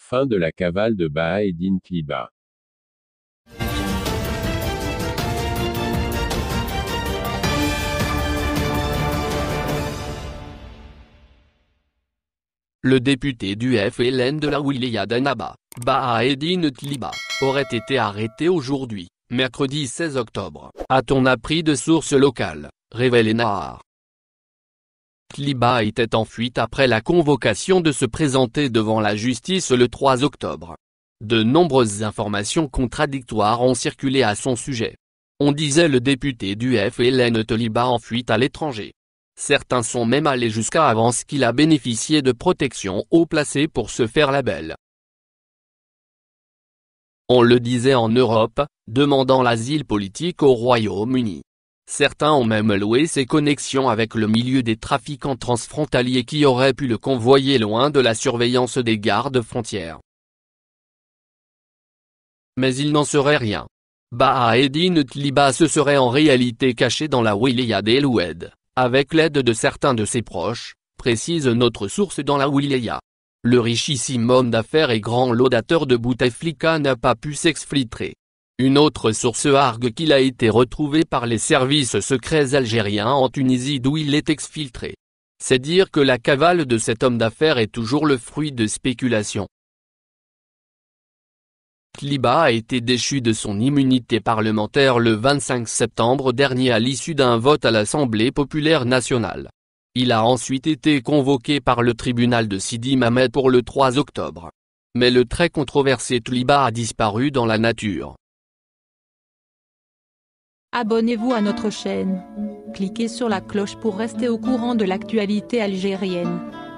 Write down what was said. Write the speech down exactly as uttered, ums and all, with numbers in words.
fin de la cavale de Baha-Eddine Tliba. Le député du F L N de la wilaya d'Annaba, Baha-Eddine Tliba, aurait été arrêté aujourd'hui, mercredi seize octobre, a-t-on appris de sources locales, révèle Nahar. Tliba était en fuite après la convocation de se présenter devant la justice le trois octobre. De nombreuses informations contradictoires ont circulé à son sujet. On disait le député du F L N Tliba en fuite à l'étranger. Certains sont même allés jusqu'à avancer qu'il a bénéficié de protection haut placée pour se faire la belle. On le disait en Europe, demandant l'asile politique au Royaume-Uni. Certains ont même loué ses connexions avec le milieu des trafiquants transfrontaliers qui auraient pu le convoyer loin de la surveillance des gardes frontières. Mais il n'en serait rien. Baha-Eddine Tliba se serait en réalité caché dans la wilaya d'El Oued, avec l'aide de certains de ses proches, précise notre source dans la wilaya. Le richissime homme d'affaires et grand laudateur de Bouteflika n'a pas pu s'exfiltrer. Une autre source argue qu'il a été retrouvé par les services secrets algériens en Tunisie d'où il est exfiltré. C'est dire que la cavale de cet homme d'affaires est toujours le fruit de spéculations. Tliba a été déchu de son immunité parlementaire le vingt-cinq septembre dernier à l'issue d'un vote à l'Assemblée populaire nationale. Il a ensuite été convoqué par le tribunal de Sidi Mamed pour le trois octobre. Mais le très controversé Tliba a disparu dans la nature. Abonnez-vous à notre chaîne. Cliquez sur la cloche pour rester au courant de l'actualité algérienne.